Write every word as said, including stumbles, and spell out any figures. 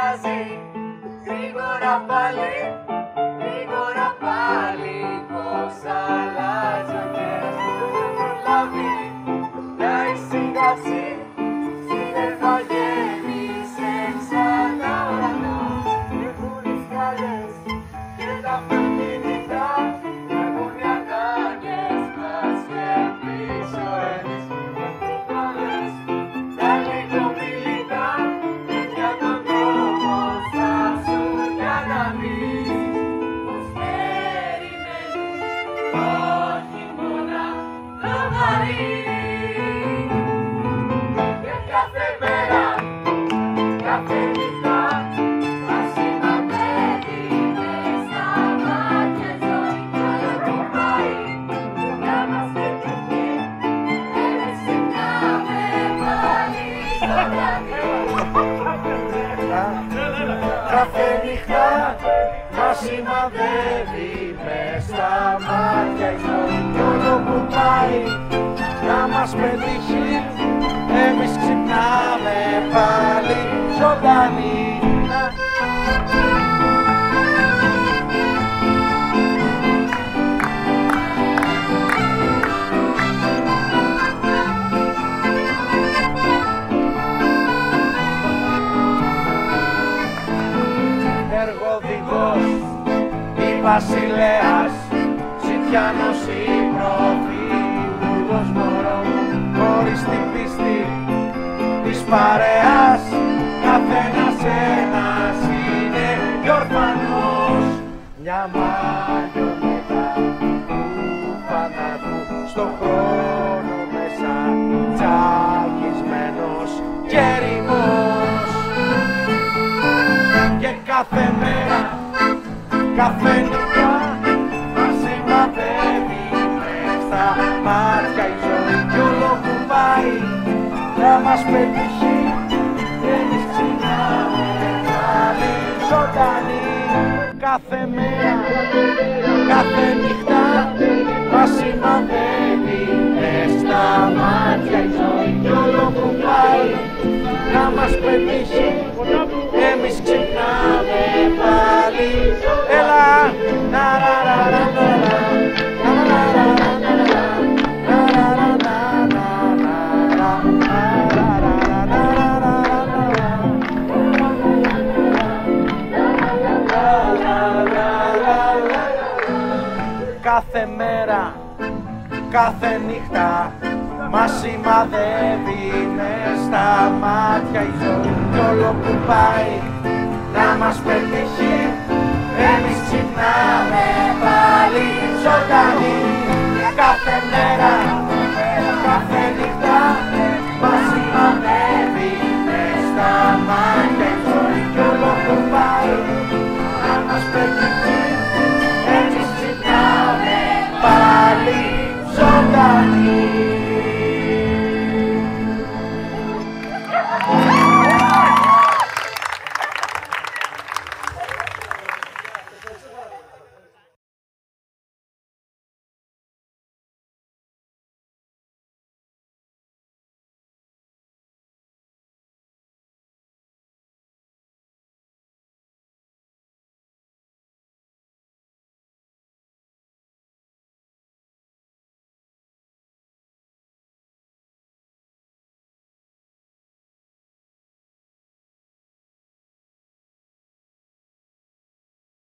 αλλάζει. Γρήγορα πάλι, γρήγορα πάλι. Πώς αλλάζει ο καιρός που δεν προλάβει να εισηγάσει. Σύννεφα γέμισε ξανά ουρανός. Έχουν οι σκάλες και τα αυτοκίνητα. Έχουν οι ανάγκες μας και πίσω εμείς. Προχωρές τα γλυκομίλητα για τον δρόμο θα σου για να δεις πως περιμένει το χειμώνα το βαρύ. Και κάθε μέρα, κάθε νύχτα μας σημαδεύει μες στα μάτια η ζωή κι όλο που πάει να μας πετύχει. Εμείς ξυπνάμε πάλι ζωντανοί. Κάθε νύχτα μας σημαδεύει μες στα μάτια η ζωή κι όλο που πάει να μας πετύχει. Εμείς ξυπνάμε πάλι ζωντανοί. Εργοδηγός ή βασιλέας, ζητιάνος ή πρωθυπουργός μωρό μου, χωρίς την πίστη της παρέας, καθένας ένας είναι κι ορφανός. Μια μαριονέτα του θανάτου στον χρόνο μέσα, τσακισμένος και ερημός. Και κάθε μέρα, κάθε νύχτα μας σημαδεύει μες στα μάτια η ζωή κι όλο που πάει να μας πετύχει. Εμείς ξυπνάμε πάλι ζωντανοί. Κάθε μέρα, κάθε νύχτα μας σημαδεύει μες στα μάτια η ζωή κι όλο που πάει να μας πετύχει. Εμείς ξυπνάμε πάλι. Έλα! Να ρα ρα ρα ρα ρα. Να ρα ρα ρα ρα ρα. Να ρα ρα ρα ρα ρα. Κάθε μέρα, κάθε νύχτα μας σημαδεύει μες στα μάτια η ζωή κι όλο που πάει να μας πετύχει. Εμείς ξυπνάμε πάλι ζωντανοί. Κάθε μέρα